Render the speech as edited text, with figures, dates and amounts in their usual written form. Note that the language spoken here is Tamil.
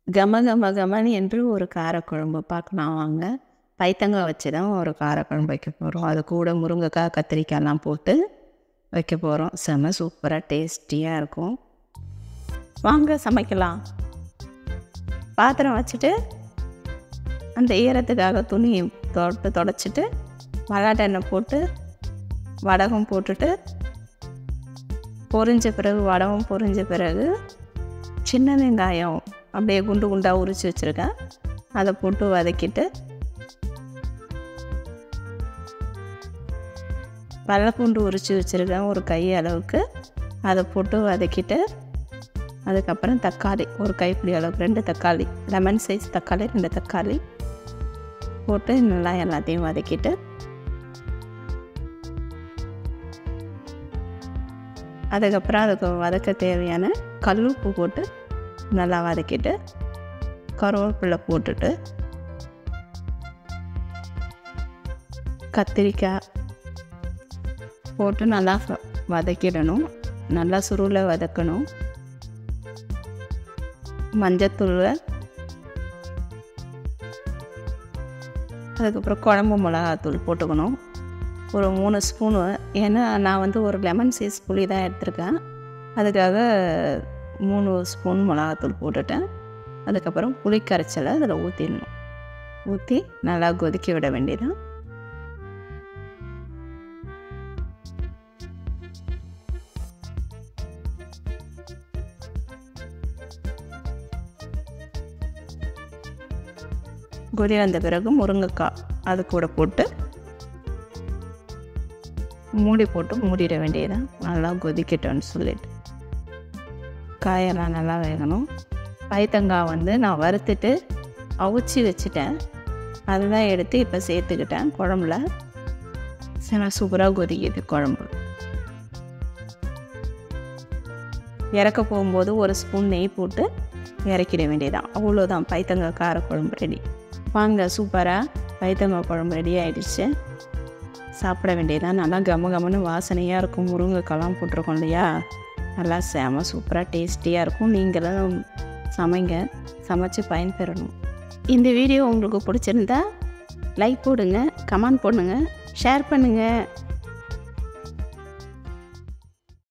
கம கம கமன்னு என்று ஒரு காரக்குழம்பு பார்க்கலாம் வாங்க. பைத்தங்காய் வச்சு தான் ஒரு காரக்குழம்பு வைக்க போகிறோம். அது கூட முருங்கைக்காய் கத்திரிக்காய்லாம் போட்டு வைக்க போகிறோம். செம சூப்பராக டேஸ்டியாக இருக்கும். வாங்க சமைக்கலாம். பாத்திரம் வச்சுட்டு அந்த ஈரத்துக்காக துணி தொடச்சிட்டு மல்லாட்டை எண்ணெய் போட்டு வடகம் போட்டுட்டு பொரிஞ்ச பிறகு வடகம் பொரிஞ்ச பிறகு சின்ன வெங்காயம் அப்படியே குண்டு குண்டாக உரித்து வச்சுருக்கேன். அதை போட்டு வதக்கிட்டு வெள்ளைப்பூண்டு உரித்து வச்சுருக்கேன் ஒரு கை அளவுக்கு. அதை போட்டு வதக்கிட்டு அதுக்கப்புறம் தக்காளி ஒரு கைப்பிடி அளவுக்கு 2 தக்காளி, லெமன் சைஸ் தக்காளி 2 தக்காளி போட்டு நல்லா எல்லாத்தையும் வதக்கிட்டு அதுக்கப்புறம் அதுக்கு வதக்க தேவையான கல் உப்பு போட்டு நல்லா வதக்கிட்டு கருவேப்பிலை போட்டுட்டு கத்திரிக்காய் போட்டு நல்லா வதக்கிடணும். நல்லா சுருளை வதக்கணும். மஞ்சத்தூள், அதுக்கப்புறம் குழம்பு மிளகாத்தூள் போட்டுக்கணும் ஒரு 3 ஸ்பூனு. ஏன்னா நான் ஒரு லெமன் சைஸ் புளி தான் எடுத்திருக்கேன். அதுக்காக 3 ஸ்பூன் மிளகாத்தூள் போட்டுட்டேன். அதுக்கப்புறம் புளி கரைச்சலை அதில் ஊற்றிடணும். ஊற்றி நல்லா கொதிக்க விட வேண்டியதான். கொதி வந்த பிறகு முருங்கைக்காய் அது கூட போட்டு மூடி போட்டு மூடிட வேண்டியதான். நல்லா கொதிக்கட்டும்னு சொல்லிட்டு காயெல்லாம் நல்லா வேகணும். பைத்தங்காய் நான் வறுத்துட்டு அவிச்சி வச்சுட்டேன். அதுதான் எடுத்து இப்போ சேர்த்துக்கிட்டேன் குழம்புல. சரி சூப்பராக கொதிக்குது குழம்பு. இறக்க போகும்போது 1 ஸ்பூன் நெய் போட்டு இறக்கிட வேண்டியதான். அவ்வளோதான், பைத்தங்காய் காரக்குழம்பு ரெடி. வாங்க, சூப்பராக பைத்தங்காய் குழம்பு ரெடி ஆகிடுச்சு. சாப்பிட வேண்டியதான். நல்லா கம கமன்னு வாசனையாக இருக்கும். முருங்கைக்காலாம் போட்டிருக்கோம் இல்லையா, நல்லா செம சூப்பராக டேஸ்டியாக இருக்கும். நீங்களும் சமைங்க, சமைச்சு பயன்பெறணும். இந்த வீடியோ உங்களுக்கு பிடிச்சிருந்தா லைக் போடுங்க, கமெண்ட் பண்ணுங்கள், ஷேர் பண்ணுங்கள்.